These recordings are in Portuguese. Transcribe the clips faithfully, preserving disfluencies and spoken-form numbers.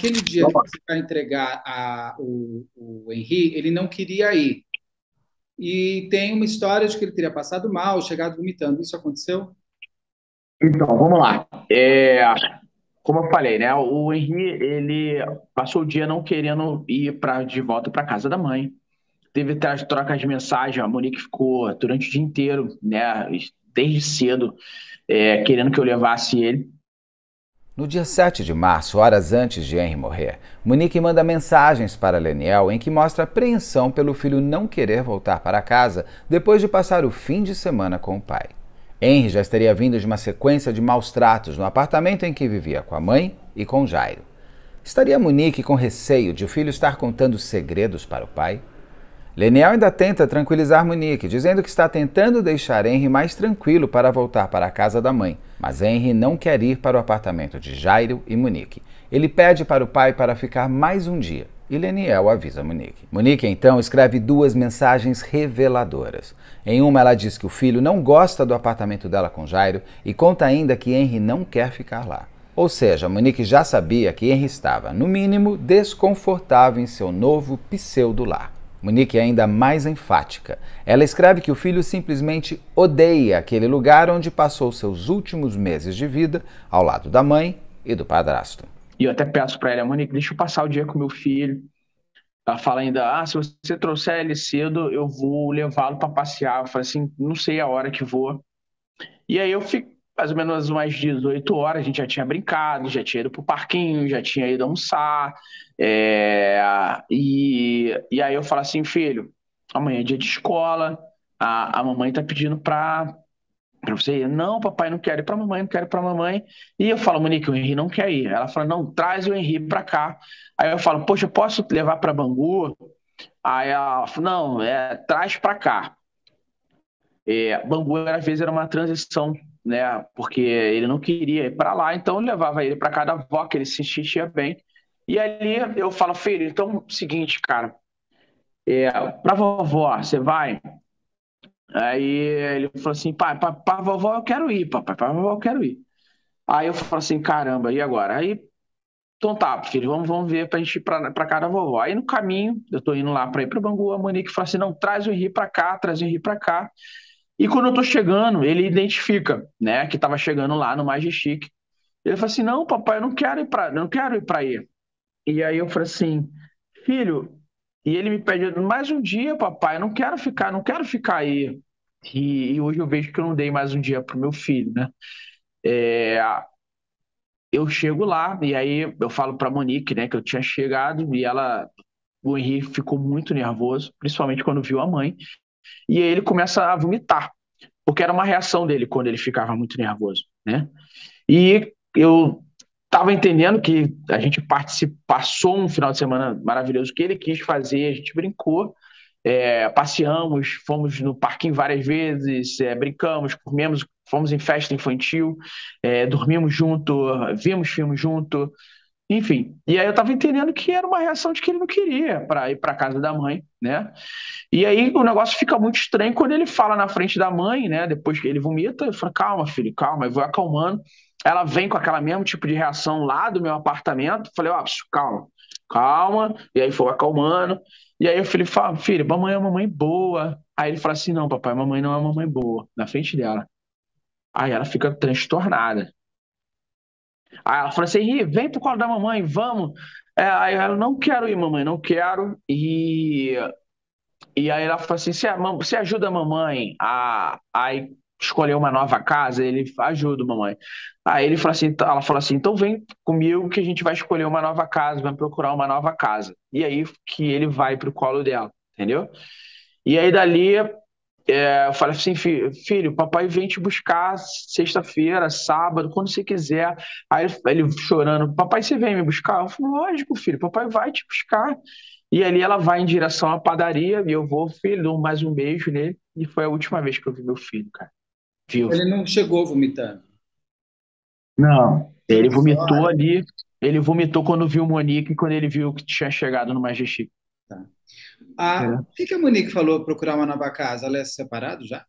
naquele dia que Vamos você vai entregar a, o, o Henri, ele não queria ir. E tem uma história de que ele teria passado mal, chegado vomitando. Isso aconteceu? Então, vamos lá. É, como eu falei, né? O Henri, ele passou o dia não querendo ir pra, de volta para casa da mãe. Teve as trocas de mensagem, a Monique ficou durante o dia inteiro, né? Desde cedo, é, querendo que eu levasse ele. No dia sete de março, horas antes de Henry morrer, Monique manda mensagens para Leniel em que mostra apreensão pelo filho não querer voltar para casa depois de passar o fim de semana com o pai. Henry já estaria vindo de uma sequência de maus tratos no apartamento em que vivia com a mãe e com Jairo. Estaria Monique com receio de o filho estar contando segredos para o pai? Leniel ainda tenta tranquilizar Monique, dizendo que está tentando deixar Henry mais tranquilo para voltar para a casa da mãe. Mas Henry não quer ir para o apartamento de Jairo e Monique. Ele pede para o pai para ficar mais um dia. E Leniel avisa Monique. Monique, então, escreve duas mensagens reveladoras. Em uma, ela diz que o filho não gosta do apartamento dela com Jairo e conta ainda que Henry não quer ficar lá. Ou seja, Monique já sabia que Henry estava, no mínimo, desconfortável em seu novo pseudo-lar. Monique é ainda mais enfática. Ela escreve que o filho simplesmente odeia aquele lugar onde passou seus últimos meses de vida ao lado da mãe e do padrasto. E eu até peço para ela, Monique, deixa eu passar o dia com meu filho. Ela fala ainda, ah, se você trouxer ele cedo, eu vou levá-lo para passear. Eu falo assim, não sei a hora que vou. E aí eu fico mais ou menos umas dezoito horas, a gente já tinha brincado, já tinha ido pro parquinho, já tinha ido almoçar. é, E, e aí eu falo assim, filho, amanhã é dia de escola, a, a mamãe tá pedindo pra, pra você ir. Não, papai, não quero ir pra mamãe, não quero ir pra mamãe. E eu falo, Monique, o Henri não quer ir. Ela fala, não, traz o Henri pra cá. Aí eu falo, poxa, eu posso levar pra Bangu? Aí ela fala, não, é, traz pra cá. É, Bangu, às vezes, era uma transição, né? Porque ele não queria ir para lá, então eu levava ele para casa da avó, que ele se sentia bem. E ali eu falo, filho, então, seguinte, cara, é, pra vovó, você vai? Aí ele falou assim, pai, pra, pra vovó eu quero ir, papai, pra vovó eu quero ir. Aí eu falo assim, caramba, e agora? Aí, então tá, filho, vamos, vamos ver pra gente ir pra, pra casa da vovó. Aí no caminho, eu tô indo lá pra ir pra Bangu, a Monique fala assim, não, traz o Henri pra cá, traz o Henri pra cá. E quando eu tô chegando, ele identifica, né, que tava chegando lá no Majestic. Ele fala assim: "Não, papai, eu não quero ir para, não quero ir para aí". E aí eu falei assim: "Filho", e ele me pede mais um dia, papai, eu não quero ficar, não quero ficar aí. E, e hoje eu vejo que eu não dei mais um dia pro meu filho, né? É, eu chego lá e aí eu falo pra Monique, né, que eu tinha chegado e ela, o Henrique ficou muito nervoso, principalmente quando viu a mãe, e aí ele começa a vomitar, porque era uma reação dele quando ele ficava muito nervoso, né? E eu estava entendendo que a gente particip... passou um final de semana maravilhoso que ele quis fazer, a gente brincou, é, passeamos, fomos no parquinho várias vezes, é, brincamos, comemos, fomos em festa infantil, é, dormimos junto, vimos filmes junto, enfim. E aí eu estava entendendo que era uma reação de que ele não queria para ir para casa da mãe, né? E aí o negócio fica muito estranho quando ele fala na frente da mãe, né? Depois que ele vomita, eu falo, calma, filho, calma, eu vou acalmando. Ela vem com aquela mesmo tipo de reação lá do meu apartamento. Falei, ó, calma, calma. E aí foi acalmando. E aí o filho fala, filho, mamãe é uma mãe boa. Aí ele fala assim, não, papai, mamãe não é uma mãe boa, na frente dela. Aí ela fica transtornada. Aí ela fala assim, Ih, vem pro colo da mamãe, vamos. É, aí ela, não quero ir, mamãe, não quero. E E aí ela falou assim: você, você ajuda a mamãe a, a escolher uma nova casa? Ele ajuda, mamãe. Aí ele falou assim, ela falou assim: então vem comigo que a gente vai escolher uma nova casa, vai procurar uma nova casa. E aí que ele vai pro colo dela, entendeu? E aí dali é, eu falei assim, filho, filho, papai vem te buscar sexta-feira, sábado, quando você quiser. Aí ele, ele chorando, papai, você vem me buscar? Eu falei, lógico, filho, papai vai te buscar. E ali ela vai em direção à padaria e eu vou, filho, dou mais um beijo nele. E foi a última vez que eu vi meu filho, cara, vivo. Ele não chegou vomitando. Não. Que Ele vomitou história. ali, ele vomitou quando viu o Monique e quando ele viu que tinha chegado no Majestic. Tá. Ah, Entendeu? o que que a Monique falou procurar uma nova casa? Ela é separado já?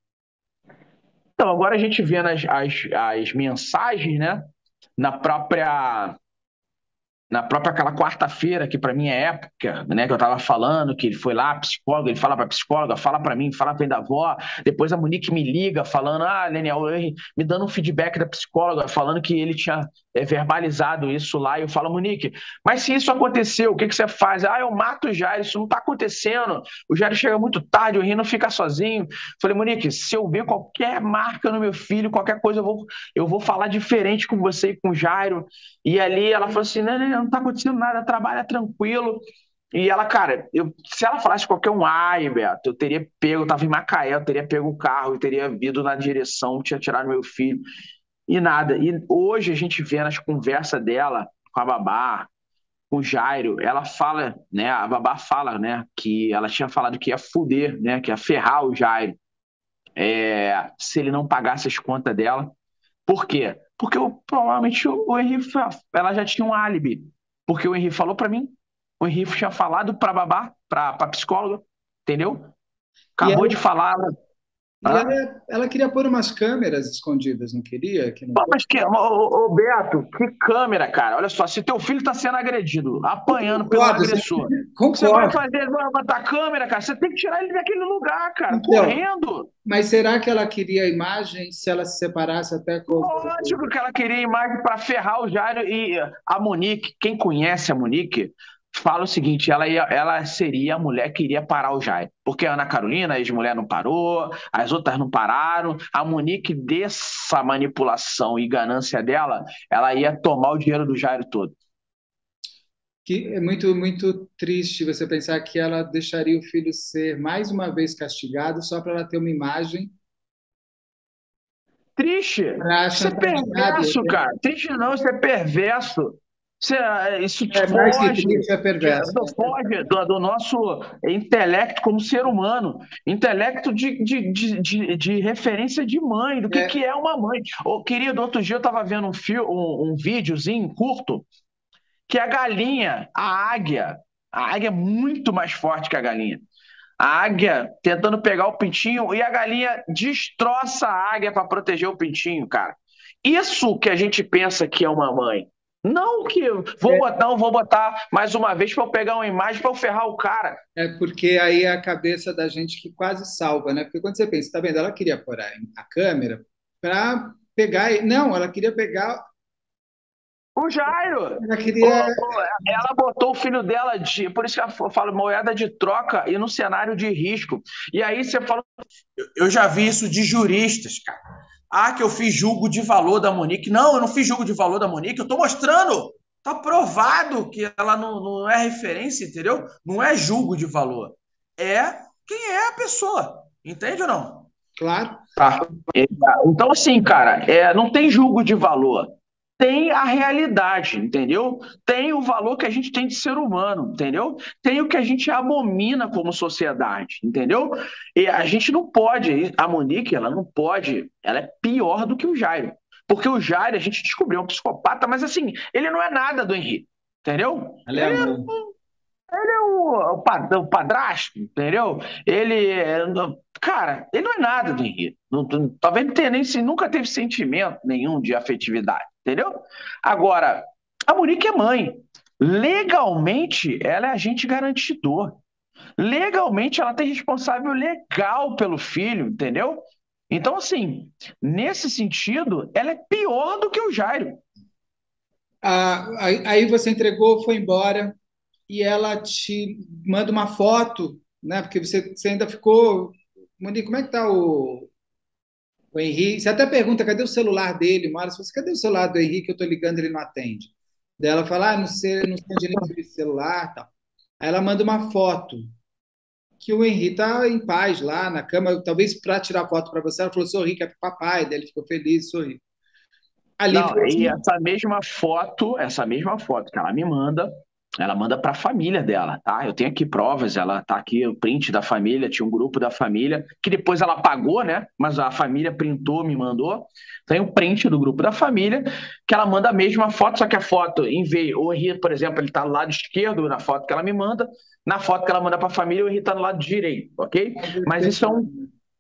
Então, agora a gente vendo as, as, as mensagens, né? Na própria na própria aquela quarta-feira, que para mim é época, né, que eu tava falando, que ele foi lá, psicólogo, ele fala pra psicóloga, fala para mim, fala pra da avó, depois a Monique me liga falando, ah, Leniel, me dando um feedback da psicóloga, falando que ele tinha é, verbalizado isso lá, e eu falo, Monique, mas se isso aconteceu, o que que você faz? Ah, eu mato o Jair, isso não tá acontecendo, o Jair chega muito tarde, o Henrique não fica sozinho. Falei, Monique, se eu ver qualquer marca no meu filho, qualquer coisa, eu vou, eu vou falar diferente com você e com o Jairo. E ali ela falou assim, não, não, não tá acontecendo nada, trabalha tranquilo. E ela, cara, eu, se ela falasse qualquer um, ai, Beto, eu teria pego, eu tava em Macaé, eu teria pego o carro, eu teria ido na direção, tinha tirado meu filho, e nada. E hoje a gente vê nas conversas dela com a babá, com o Jairo, ela fala, né, a babá fala, né, que ela tinha falado que ia fuder, né, que ia ferrar o Jairo, é, se ele não pagasse as contas dela. Por quê? Porque eu, provavelmente o Henrique, ela já tinha um álibi. Porque o Henrique falou pra mim, o Henrique tinha falado pra babá, pra, pra psicóloga, entendeu? E Acabou de ela, falar. e Ah, ela, ela queria pôr umas câmeras escondidas, não queria? Que não pô, pôs? mas que, ô, ô, ô, Beto, que câmera, cara. Olha só, se teu filho tá sendo agredido, Eu apanhando pelo concordo, você- agressor, você vai concordo. fazer, vai botar câmera, cara, você tem que tirar ele daquele lugar, cara, Então, correndo. mas será que ela queria a imagem se ela se separasse até com... Lógico que ela queria imagem para ferrar o Jairo e a Monique, quem conhece a Monique, fala o seguinte, ela, ia, ela seria a mulher que iria parar o Jairo. Porque a Ana Carolina, a ex-mulher, não parou, as outras não pararam. A Monique, dessa manipulação e ganância dela, ela ia tomar o dinheiro do Jairo todo. Que é muito, muito triste você pensar que ela deixaria o filho ser mais uma vez castigado só para ela ter uma imagem Triste. para Isso é chantagear. De perverso, repente. cara. Triste não, isso é perverso. Isso, é- isso É mais que foge, triste, é que é- perverso. foge do, do nosso intelecto como ser humano. Intelecto de, de, de, de, de referência de mãe, do que, É, que é uma mãe. Ô, querido, outro dia eu estava vendo um, fio, um, um videozinho curto que a galinha, a águia, a águia é muito mais forte que a galinha. A águia tentando pegar o pintinho e a galinha destroça a águia para proteger o pintinho, cara. Isso que a gente pensa que é uma mãe. Não que eu vou é, botar, não vou botar mais uma vez para eu pegar uma imagem para eu ferrar o cara. é porque aí é a cabeça da gente que quase salva, né? Porque quando você pensa, tá vendo? Ela queria pôr a, a câmera para pegar. Não, ela queria pegar. O Jairo, Ela ô, queria. ô, ela botou o filho dela de, por isso que eu falo moeda de troca e no cenário de risco. E aí você fala, Eu já vi isso de juristas, cara. Ah, que eu fiz julgo de valor da Monique. Não, eu não fiz julgo de valor da Monique, eu estou mostrando. Está provado que ela não, não é referência, entendeu? Não é julgo de valor. É quem é a pessoa. Entende ou não? Claro. tá. Então, assim, cara, é, não tem julgo de valor. Tem a realidade, entendeu? Tem o valor que a gente tem de ser humano, entendeu? Tem o que a gente abomina como sociedade, entendeu? E a gente não pode, a Monique, ela não pode, ela é pior do que o Jairo. Porque o Jairo, a gente descobriu, é um psicopata, mas assim, ele não é nada do Henrique, entendeu? Ela é a Ele mãe. é o, o, pa- o padrasto, entendeu? Ele, é, não- cara, ele não é nada do Henrique. Não, não- talvez não tenha nem, se- nunca teve sentimento nenhum de afetividade, entendeu? Agora, a Monique é mãe. Legalmente, ela é agente garantidor. Legalmente, ela tem responsável legal pelo filho, entendeu? Então, assim, nesse sentido, ela é pior do que o Jairo. Ah, aí aí você entregou, foi embora e ela te manda uma foto, né? Porque você, você ainda ficou. Monique, como é que tá o, o Henrique? Você até pergunta, cadê o celular dele? Uma hora você fala assim, cadê o celular do Henrique? Eu tô ligando, ele não atende. Daí ela fala, ah, não sei, não sei onde ele tira esse celular, tal. Aí ela manda uma foto que o Henrique tá em paz lá na cama, talvez para tirar foto para você. Ela falou, sorri, que é pro papai. Daí ele ficou feliz, sorri. Ali Não, foi e assim, essa mesma foto, essa mesma foto que ela me manda, ela manda para a família dela, tá? Eu tenho aqui provas, ela tá aqui, o print da família, tinha um grupo da família, que depois ela apagou, né? Mas a família printou, me mandou. Tem um print do grupo da família, que ela manda a mesma foto, só que a foto, em vez, o Henrique, por exemplo, ele tá do lado esquerdo na foto que ela me manda, na foto que ela manda para a família, o Henrique tá no lado direito, ok? Mas isso é um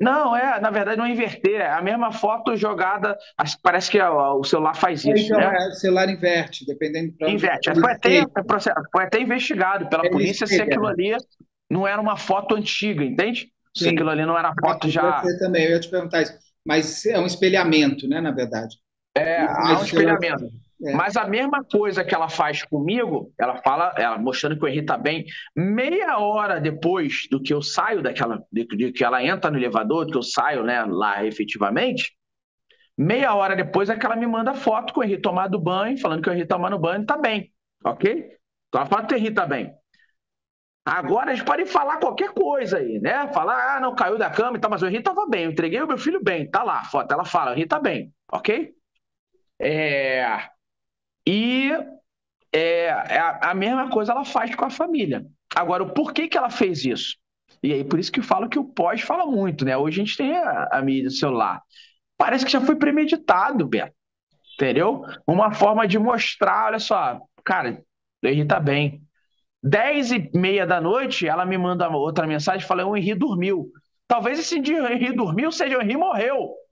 Não, é, na verdade não é inverter, é a mesma foto jogada, acho que parece que a- o celular faz É, isso, então, né? é, o celular inverte, dependendo para onde Inverte. ele Foi até, espelha. é proce- foi até investigado pela Ele polícia se aquilo espelha. ali não era uma foto antiga, entende? Se Sim, aquilo ali não era ah, foto podia já. ser também, eu ia te perguntar isso. Mas é um espelhamento, né, na verdade. Ele Há faz um o celular. espelhamento. É, Mas a mesma coisa que ela faz comigo, ela fala, ela mostrando que o Henri tá bem, meia hora depois do que eu saio daquela, de, de que ela entra no elevador, do que eu saio, né, lá efetivamente, meia hora depois é que ela me manda foto com o Henri tomado banho, falando que o Henri tomando banho tá bem, ok? Então ela fala que o Henri tá bem. Agora eles podem falar qualquer coisa aí, né? Falar, ah, não, caiu da cama e tal, mas o Henri tava bem, eu entreguei o meu filho bem, tá lá a foto, ela fala, o Henri tá bem, ok? É... E é, é a, a mesma coisa ela faz com a família. Agora, o porquê que ela fez isso? E aí, por isso que eu falo que o pós fala muito, né? Hoje a gente tem a, a mídia celular. Parece que já foi premeditado, Beto. Entendeu? Uma forma de mostrar, olha só, cara, o Henri tá bem. Dez e meia da noite, ela me manda outra mensagem falando: o Henri dormiu. Talvez esse dia o Henri dormiu seja o Henri morreu.